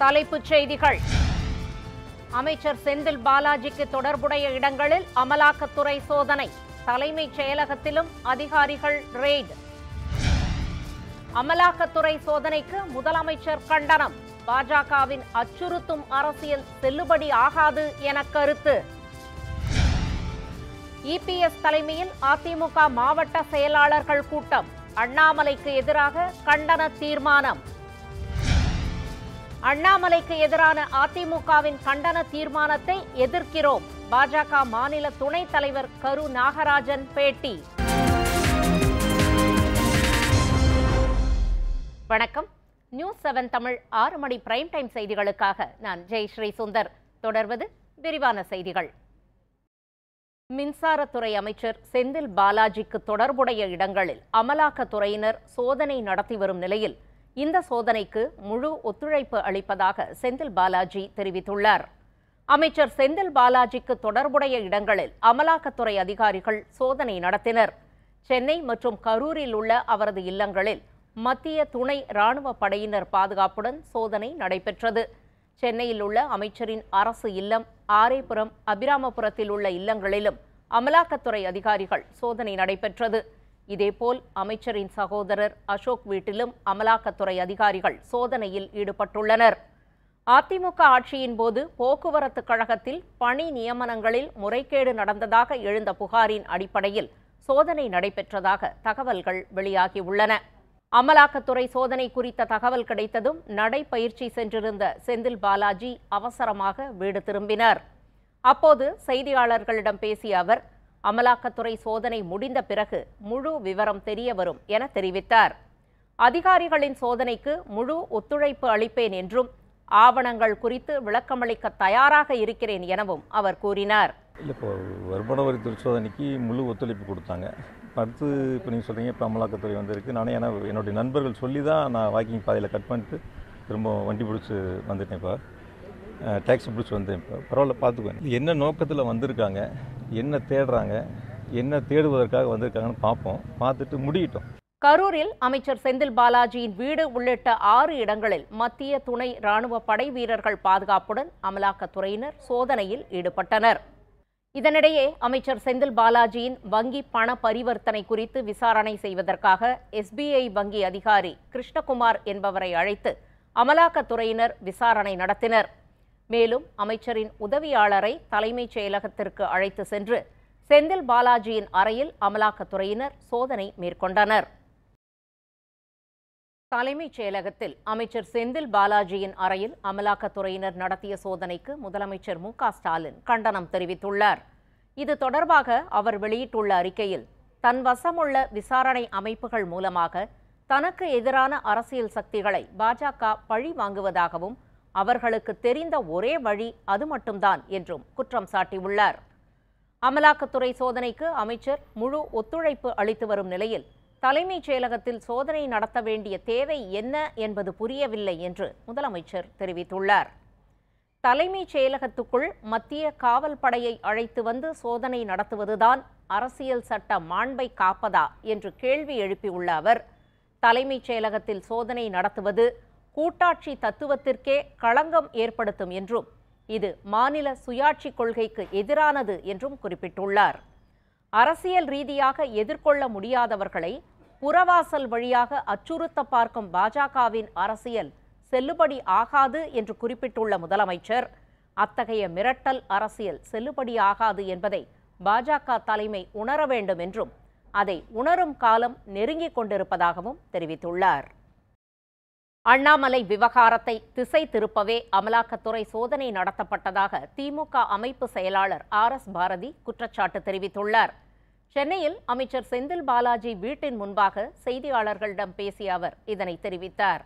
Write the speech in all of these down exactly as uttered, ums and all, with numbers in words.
தலைப்புச் செய்திகள். அமைச்சர் செந்தில் பாலாஜிக்கு தொடர்புடைய இடங்களில் அமலாக்கத்துறை சோதனை. தலைமைச் செயலகத்திலும் அதிகாரிகள் ரெய்டு. அமலாக்கத்துறை சோதனைக்கு முதலமைச்சர் கண்டனம். பாஜகவின் அச்சுறுத்தும் அரசியல் செல்லுபடி ஆகாது என கருத்து. இபிஎஸ் தலைமையில் அதிமுக மாவட்ட செயலாளர்கள் கூட்டம். அண்ணாமலைக்கு எதிராக கண்டன தீர்மானம். அண்ணாமலைக்கு எதிரான அதிமுகவின் கண்டன தீர்மானத்தை எதிர்க்கிறோம். பாஜக மாநில துணைத் தலைவர் கரு நாகராஜன் பேட்டி. வணக்கம். நியூஸ் செவன் தமிழ் ஆறு மணி பிரைம் டைம் செய்திகளுக்காக நான் ஜெயஸ்ரீ சுந்தர். தொடர்வது விரிவான செய்திகள். மின்சாரத்துறை அமைச்சர் செந்தில் பாலாஜிக்கு தொடர்புடைய இடங்களில் அமலாக்கத்துறையினர் சோதனை நடத்தி வரும் நிலையில் இந்த சோதனைக்கு முழு ஒத்துழைப்பு அளிப்பதாக செந்தில் பாலாஜி தெரிவித்துள்ளார். அமைச்சர் செந்தில் பாலாஜிக்கு தொடர்புடைய இடங்களில் அமலாக்கத்துறை அதிகாரிகள் சோதனை நடத்தினர். சென்னை மற்றும் கரூரில் உள்ள அவரது இல்லங்களில் மத்திய துணை ராணுவ படையினர் பாதுகாப்புடன் சோதனை நடைபெற்றது. சென்னையில் உள்ள அமைச்சரின் அரசு இல்லம், ஆரேபுரம், அபிராமபுரத்தில் உள்ள இல்லங்களிலும் அமலாக்கத்துறை அதிகாரிகள் சோதனை நடைபெற்றது. இதேபோல் அமைச்சரின் சகோதரர் அசோக் வீட்டிலும் அமலாக்கத்துறை அதிகாரிகள் சோதனையில் ஈடுபட்டுள்ளனர். அதிமுக ஆட்சியின் போது போக்குவரத்து கழகத்தில் பணி நியமனங்களில் முறைகேடு நடந்ததாக எழுந்த புகாரின் அடிப்படையில் சோதனை நடைபெற்றதாக தகவல்கள் வெளியாகியுள்ளன. அமலாக்கத்துறை சோதனை குறித்த தகவல் கிடைத்ததும் நடைபயிற்சி சென்றிருந்த செந்தில் பாலாஜி அவசரமாக வீடு திரும்பினார். அப்போது செய்தியாளர்களிடம் பேசிய அவர், அமலாக்கத்துறை சோதனை முடிந்த பிறகு முழு விவரம் தெரிய வரும் என தெரிவித்தார். அதிகாரிகளின் சோதனைக்கு முழு ஒத்துழைப்பு அளிப்பேன் என்றும் ஆவணங்கள் குறித்து விளக்கமளிக்க தயாராக இருக்கிறேன் எனவும் அவர் கூறினார். இல்லை, இப்போ வருமான வரித்துறை சோதனைக்கு முழு ஒத்துழைப்பு கொடுத்தாங்க. அடுத்து இப்போ நீங்கள் சொல்கிறீங்க, இப்போ அமலாக்கத்துறை வந்திருக்கு. நானே ஏன்னா என்னுடைய நண்பர்கள் சொல்லி தான் நான் வாக்கிங் பாதையில் கட் பண்ணிட்டு திரும்ப வண்டி பிடிச்சி வந்துட்டேன். இப்போ டேக்ஸி பிடிச்சி வந்தேன். இப்போ பரவாயில்ல, பார்த்துக்குவேன். என்ன நோக்கத்தில் வந்திருக்காங்க, என்ன தேடுறாங்க, என்ன தேடுவதற்காக வந்திருக்காங்கன்னு பார்ப்போம். பார்த்துட்டு முடியிட்டோம். கரூரில் அமைச்சர் செந்தில் பாலாஜியின் வீடு உள்ளிட்ட ஆறு இடங்களில் மத்திய துணை ராணுவ படை வீரர்கள் பாதுகாப்புடன் அமலாக்கத்துறையினர் சோதனையில் ஈடுபட்டனர். இதனிடையே அமைச்சர் செந்தில் பாலாஜியின் வங்கி பண பரிவர்த்தனை குறித்து விசாரணை செய்வதற்காக எஸ்பிஐ வங்கி அதிகாரி கிருஷ்ணகுமார் என்பவரை அழைத்து அமலாக்கத்துறையினர் விசாரணை நடத்தினர். மேலும் அமைச்சரின் உதவியாளரை தலைமைச் செயலகத்திற்கு அழைத்து சென்று செந்தில் பாலாஜியின் அறையில் அமலாக்கத்துறையினர் சோதனை மேற்கொண்டனர். தலைமைச் செயலகத்தில் அமைச்சர் செந்தில் பாலாஜியின் அறையில் அமலாக்கத்துறையினர் நடத்திய சோதனைக்கு முதலமைச்சர் மு க ஸ்டாலின் கண்டனம் தெரிவித்துள்ளார். இது தொடர்பாக அவர் வெளியிட்டுள்ள அறிக்கையில், தன் வசமுள்ள விசாரணை அமைப்புகள் மூலமாக தனக்கு எதிரான அரசியல் சக்திகளை பாஜக பழி வாங்குவதாகவும் அவர்களுக்கு தெரிந்த ஒரே வழி அது மட்டும்தான் என்றும் குற்றம் சாட்டியுள்ளார். அமலாக்கத்துறை சோதனைக்கு அமைச்சர் முழு ஒத்துழைப்பு அளித்து வரும் நிலையில் தலைமைச் செயலகத்தில் சோதனை நடத்த வேண்டிய தேவை என்ன என்பது புரியவில்லை என்று முதலமைச்சர் தெரிவித்துள்ளார். தலைமைச் செயலகத்துக்குள் மத்திய காவல் படையை அழைத்து வந்து சோதனை நடத்துவதுதான் அரசியல் சட்ட மாண்பை காப்பதா என்று கேள்வி எழுப்பியுள்ள அவர், தலைமைச் செயலகத்தில் சோதனை நடத்துவது கூட்டாட்சி தத்துவத்திற்கே களங்கம் ஏற்படுத்தும் என்றும் இது மாநில சுயாட்சி கொள்கைக்கு எதிரானது என்றும் குறிப்பிட்டுள்ளார். அரசியல் ரீதியாக எதிர்கொள்ள முடியாதவர்களை புறவாசல் வழியாக அச்சுறுத்த பார்க்கும் பாஜகவின் அரசியல் செல்லுபடி ஆகாது என்று குறிப்பிட்டுள்ள முதலமைச்சர், அத்தகைய மிரட்டல் அரசியல் செல்லுபடியாகாது என்பதை பாஜக தலைமை உணர வேண்டும் என்றும் அதை உணரும் காலம் நெருங்கிக் கொண்டிருப்பதாகவும் தெரிவித்துள்ளார். அண்ணாமலை விவகாரத்தை திசை திருப்பவே அமலாக்கத்துறை சோதனை நடத்தப்பட்டதாக திமுக அமைப்பு செயலாளர் ஆர் எஸ் பாரதி குற்றச்சாட்டு தெரிவித்துள்ளார். சென்னையில் அமைச்சர் செந்தில் பாலாஜி வீட்டின் முன்பாக செய்தியாளர்களிடம் பேசிய அவர் இதனை தெரிவித்தார்.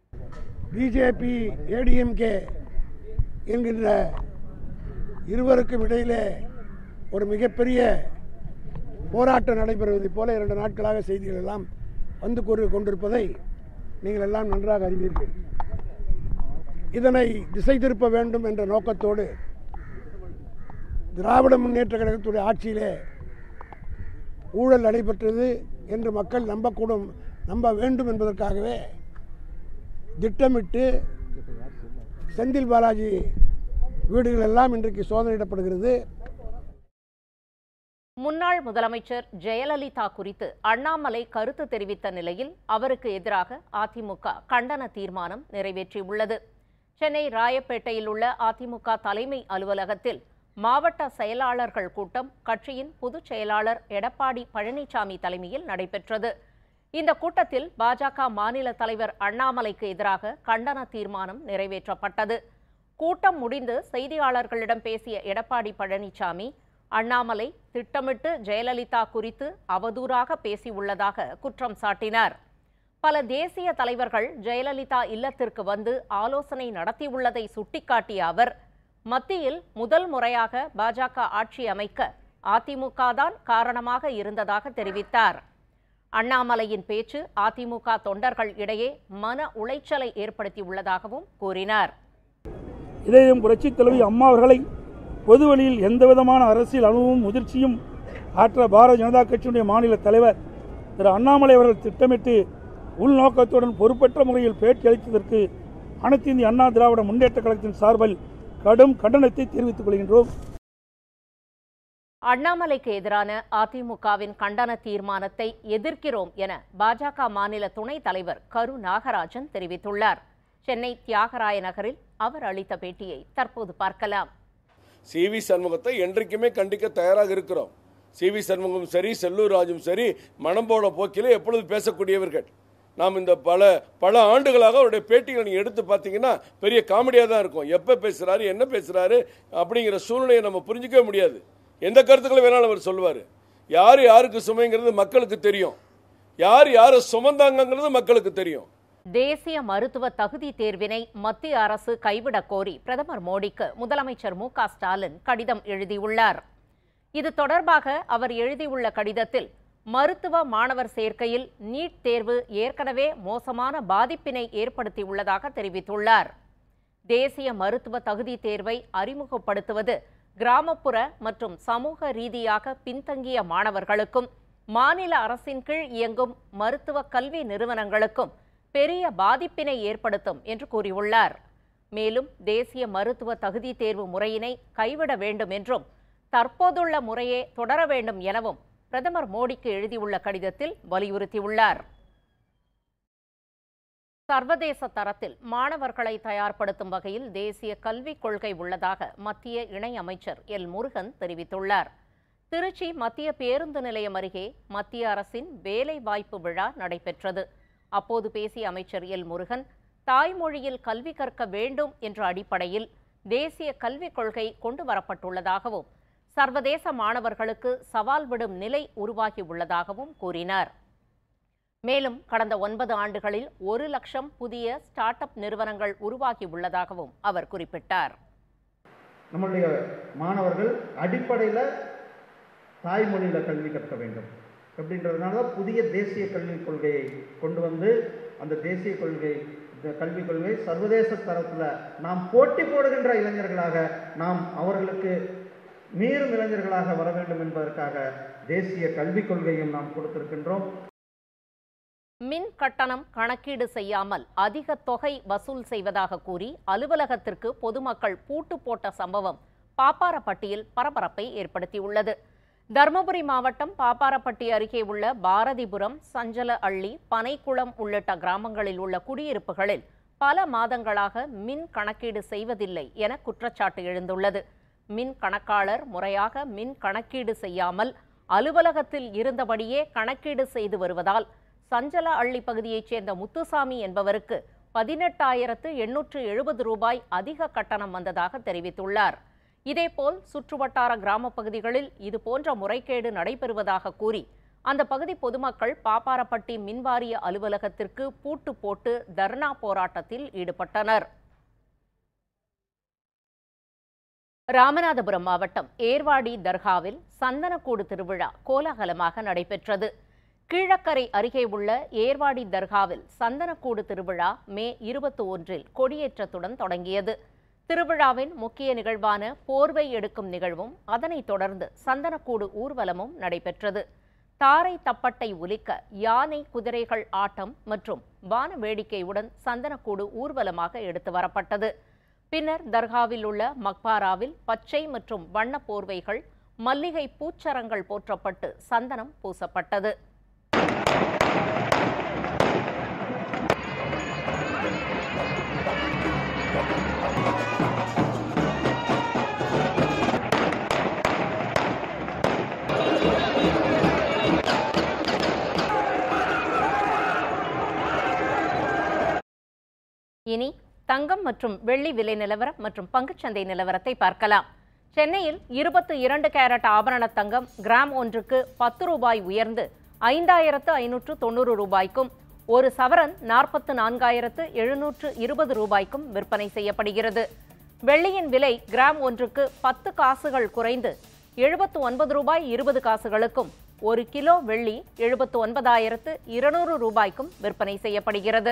பிஜேபி ஏடிஎம்கே என்கின்ற இருவருக்கும் இடையிலே ஒரு மிகப்பெரிய போராட்டம் நடைபெறுவதைப் போல இரண்டு நாட்களாக செய்திகள் எல்லாம் வந்து கூறி கொண்டிருப்பதை நீங்கள் எல்லாம் நன்றாக அறிவீர்கள். இதனை திசை திருப்ப வேண்டும் என்ற நோக்கத்தோடு திராவிட முன்னேற்ற கழகத்துடைய ஆட்சியிலே ஊழல் நடைபெற்றது என்று மக்கள் நம்பக்கூடும் நம்ப வேண்டும் என்பதற்காகவே திட்டமிட்டு செந்தில் பாலாஜி வீடுகள் எல்லாம் இன்றைக்கு சோதனையிடப்படுகிறது. முன்னாள் முதலமைச்சர் ஜெயலலிதா குறித்து அண்ணாமலை கருத்து தெரிவித்த நிலையில் அவருக்கு எதிராக அதிமுக கண்டன தீர்மானம் நிறைவேற்றியுள்ளது. சென்னை ராயப்பேட்டையில் உள்ள அதிமுக தலைமை அலுவலகத்தில் மாவட்ட செயலாளர்கள் கூட்டம் கட்சியின் பொதுச் செயலாளர் எடப்பாடி பழனிசாமி தலைமையில் நடைபெற்றது. இந்த கூட்டத்தில் பாஜக மாநில தலைவர் அண்ணாமலைக்கு எதிராக கண்டன தீர்மானம் நிறைவேற்றப்பட்டது. கூட்டம் முடிந்து செய்தியாளர்களிடம் பேசிய எடப்பாடி பழனிசாமி, அண்ணாமலை திட்டமிட்டு ஜெயலலிதா குறித்து அவதூறாக பேசியுள்ளதாக குற்றம் சாட்டினார். பல தேசிய தலைவர்கள் ஜெயலலிதா இல்லத்திற்கு வந்து ஆலோசனை நடத்தியுள்ளதை சுட்டிக்காட்டிய அவர், மத்தியில் முதல் முறையாக பாஜக ஆட்சி அமைக்க அதிமுக தான் காரணமாக இருந்ததாக தெரிவித்தார். அண்ணாமலையின் பேச்சு அதிமுக தொண்டர்கள் இடையே மன உளைச்சலை ஏற்படுத்தியுள்ளதாகவும் கூறினார். இதயம் புரட்சித் தலைவி அம்மா அவர்களை பொதுவெளியில் எந்தவிதமான அரசியல் அனுபவமும் முதிர்ச்சியும் ஆற்ற பாரதிய ஜனதா கட்சியினுடைய மாநில தலைவர் திரு அண்ணாமலை அவர்கள் திட்டமிட்டு உள்நோக்கத்துடன் பொறுப்பற்ற முறையில் பேட்டி அளித்ததற்கு அனைத்து இந்திய அண்ணா திராவிட முன்னேற்ற கழகத்தின் சார்பில் கடும் கண்டனத்தை தெரிவித்துக் கொள்கின்றோம். அண்ணாமலைக்கு எதிரான அதிமுகவின் கண்டன தீர்மானத்தை எதிர்க்கிறோம் என பாஜக மாநில துணைத் தலைவர் கரு நாகராஜன் தெரிவித்துள்ளார். சென்னை தியாகராய நகரில் அவர் அளித்த பேட்டியை தற்போது பார்க்கலாம். சி வி சண்முகத்தை என்றைக்குமே கண்டிக்க தயாராக இருக்கிறோம். சி வி சண்முகம் சரி, செல்லூர் ராஜும் சரி, மனம் போன போக்கிலே எப்பொழுது பேசக்கூடியவர்கள். நாம் இந்த பல பல ஆண்டுகளாக அவருடைய பேட்டிகளை நீங்கள் எடுத்து பார்த்தீங்கன்னா பெரிய காமெடியாக தான் இருக்கும். எப்போ பேசுகிறாரு, என்ன பேசுகிறாரு அப்படிங்கிற சூழ்நிலையை நம்ம புரிஞ்சிக்கவே முடியாது. எந்த கருத்துக்களை வேணாலும் அவர் சொல்லுவார். யார் யாருக்கு சுமைங்கிறது மக்களுக்கு தெரியும், யார் யாரை சுமந்தாங்கிறது மக்களுக்கு தெரியும். தேசிய மருத்துவ தகுதி தேர்வினை மத்திய அரசு கைவிடக் கோரி பிரதமர் மோடிக்கு முதலமைச்சர் மு க ஸ்டாலின் கடிதம் எழுதியுள்ளார். இது தொடர்பாக அவர் எழுதியுள்ள கடிதத்தில், மருத்துவ மாணவர் சேர்க்கையில் நீட் தேர்வு ஏற்கனவே மோசமான பாதிப்பினை ஏற்படுத்தியுள்ளதாக தெரிவித்துள்ளார். தேசிய மருத்துவ தகுதி தேர்வை அறிமுகப்படுத்துவது கிராமப்புற மற்றும் சமூக ரீதியாக பின்தங்கிய மாணவர்களுக்கும் மாநில அரசின் கீழ் இயங்கும் மருத்துவ கல்வி நிறுவனங்களுக்கும் பெரிய பாதிப்பினை ஏற்படுத்தும் என்று கூறியுள்ளார். மேலும் தேசிய மருத்துவ தகுதி தேர்வு முறையினை கைவிட வேண்டும் என்றும் தற்போதுள்ள முறையே தொடர வேண்டும் எனவும் பிரதமர் மோடிக்கு எழுதியுள்ள கடிதத்தில் வலியுறுத்தியுள்ளார். சர்வதேச தரத்தில் மாணவர்களை தயார்படுத்தும் வகையில் தேசிய கல்விக் கொள்கை உள்ளதாக மத்திய இணையமைச்சர் எல் முருகன் தெரிவித்துள்ளார். திருச்சி மத்திய பேருந்து நிலையம் அருகே மத்திய அரசின் வேலைவாய்ப்பு விழா நடைபெற்றது. அப்போது பேசிய அமைச்சர் எல் முருகன், தாய்மொழியில் கல்வி கற்க வேண்டும் என்ற அடிப்படையில் தேசிய கல்விக் கொள்கை கொண்டு வரப்பட்டுள்ளதாகவும் சர்வதேச மாணவர்களுக்கு சவால் விடும் நிலை உருவாகியுள்ளதாகவும் கூறினார். மேலும் கடந்த ஒன்பது ஆண்டுகளில் ஒரு லட்சம் புதிய ஸ்டார்ட் அப் நிறுவனங்கள் உருவாகியுள்ளதாகவும் அவர் குறிப்பிட்டார். நம்முடைய மாணவர்கள் அடிப்படையில் தாய்மொழியில் கல்வி கற்க வேண்டும் அப்படின்றதுனால புதிய தேசிய கல்விக் கொள்கையை கொண்டு வந்து அந்த தேசிய கொள்கை கல்விக் கொள்கை சர்வதேச தரத்தில் நாம் போட்டி போடுகின்ற இளைஞர்களாக நாம் அவர்களுக்கு மீறும் இளைஞர்களாக வர வேண்டும் என்பதற்காக தேசிய கல்விக் கொள்கையும் நாம் கொடுத்திருக்கின்றோம். மின் கட்டணம் கணக்கீடு செய்யாமல் அதிக தொகை வசூல் செய்வதாக கூறி அலுவலகத்திற்கு பொதுமக்கள் பூட்டு போட்ட சம்பவம் பாப்பாரப்பட்டியில் பரபரப்பை ஏற்படுத்தியுள்ளது. தருமபுரி மாவட்டம் பாப்பாரப்பட்டி அருகே உள்ள பாரதிபுரம், சஞ்சல அள்ளி, பனைக்குளம் உள்ளிட்ட கிராமங்களில் உள்ள குடியிருப்புகளில் பல மாதங்களாக மின் கணக்கீடு செய்வதில்லை என குற்றச்சாட்டு எழுந்துள்ளது. மின் கணக்காளர் முறையாக மின் கணக்கீடு செய்யாமல் அலுவலகத்தில் இருந்தபடியே கணக்கீடு செய்து வருவதால் சஞ்சல அள்ளி பகுதியைச் சேர்ந்த முத்துசாமி என்பவருக்கு பதினெட்டாயிரத்து எண்ணூற்று எழுபது ரூபாய் அதிக கட்டணம் வந்ததாக தெரிவித்துள்ளார். இதேபோல் சுற்றுவட்டார கிராம பகுதிகளில் இதுபோன்ற முறைகேடு நடைபெறுவதாக கூறி அந்த பகுதி பொதுமக்கள் பாப்பாரப்பட்டி மின்வாரிய அலுவலகத்திற்கு பூட்டு போட்டு தர்ணா போராட்டத்தில் ஈடுபட்டனர். ராமநாதபுரம் மாவட்டம் ஏர்வாடி தர்காவில் சந்தனக்கூடு திருவிழா கோலாகலமாக நடைபெற்றது. கீழக்கரை அருகே உள்ள ஏர்வாடி தர்காவில் சந்தனக்கூடு திருவிழா மே இருபத்தி ஒன்றில் கொடியேற்றத்துடன் தொடங்கியது. திருவிழாவின் முக்கிய நிகழ்வான போர்வை எடுக்கும் நிகழ்வும் அதனைத் தொடர்ந்து சந்தனக்கூடு ஊர்வலமும் நடைபெற்றது. தாரை தப்பட்டை ஒலிக்க யானை குதிரைகள் ஆட்டம் மற்றும் வான வேடிக்கையுடன் சந்தனக்கூடு ஊர்வலமாக எடுத்து வரப்பட்டது. பின்னர் தர்காவில் உள்ள மக்பாராவில் பச்சை மற்றும் வண்ண போர்வைகள், மல்லிகை பூச்சரங்கள் போற்றப்பட்டு சந்தனம் பூசப்பட்டது. இனி தங்கம் மற்றும் வெள்ளி விலை நிலவரம் மற்றும் பங்குச்சந்தை நிலவரத்தை பார்க்கலாம். சென்னையில் இருபத்தி இரண்டு கேரட் ஆபரண தங்கம் கிராம் ஒன்றுக்கு பத்து ரூபாய் உயர்ந்து ஐந்தாயிரத்து ஐநூற்று தொண்ணூறு ரூபாய்க்கும், ஒரு சவரன் நாற்பத்து நான்காயிரத்து எழுநூற்று இருபது ரூபாய்க்கும் விற்பனை செய்யப்படுகிறது. வெள்ளியின் விலை கிராம் ஒன்றுக்கு பத்து காசுகள் குறைந்து எழுபத்து ஒன்பது ரூபாய் இருபது காசுகளுக்கும், ஒரு கிலோ வெள்ளி எழுபத்து ஒன்பதாயிரத்து இருநூறு ரூபாய்க்கும் விற்பனை செய்யப்படுகிறது.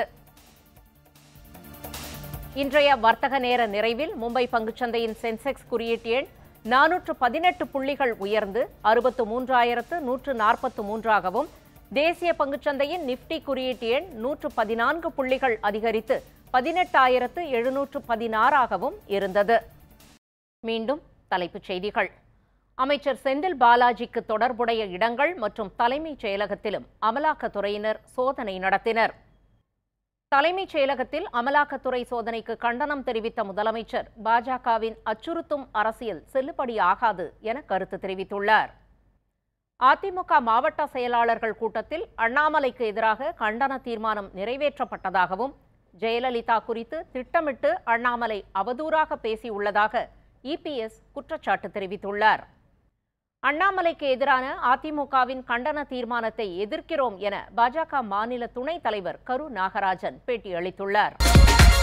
இன்றைய வர்த்தக நேர நிறைவில் மும்பை பங்குச்சந்தையின் சென்செக்ஸ் குறியீட்டு எண் நானூற்று பதினெட்டு புள்ளிகள் உயர்ந்து அறுபத்து மூன்றாயிரத்து நூற்று நாற்பத்து மூன்றாகவும், தேசிய பங்குச்சந்தையின் நிப்டி குறியீட்டு எண் நூற்று பதினான்கு புள்ளிகள் அதிகரித்து பதினெட்டாயிரத்து எழுநூற்று பதினாறாகவும் இருந்தது. மீண்டும் தலைப்புச் செய்திகள். அமைச்சர் செந்தில் பாலாஜிக்கு தொடர்புடைய இடங்கள் மற்றும் தலைமைச் செயலகத்திலும் அமலாக்கத்துறையினர் சோதனை நடத்தினர். தலைமைச் செயலகத்தில் அமலாக்கத்துறை சோதனைக்கு கண்டனம் தெரிவித்த முதலமைச்சர் பாஜகவின் அச்சுறுத்தும் அரசியல் செல்லுபடியாகாது என கருத்து தெரிவித்துள்ளார். அதிமுக மாவட்ட செயலாளர்கள் கூட்டத்தில் அண்ணாமலைக்கு எதிராக கண்டன தீர்மானம் நிறைவேற்றப்பட்டதாகவும், ஜெயலலிதா குறித்து திட்டமிட்டு அண்ணாமலை அவதூறாக பேசியுள்ளதாக இபிஎஸ் குற்றச்சாட்டு தெரிவித்துள்ளார். அண்ணாமலைக்கு எதிரான அதிமுகவின் கண்டன தீர்மானத்தை எதிர்க்கிறோம் என பாஜக மாநில துணைத் தலைவர் கரு நாகராஜன் பேட்டியளித்துள்ளார்.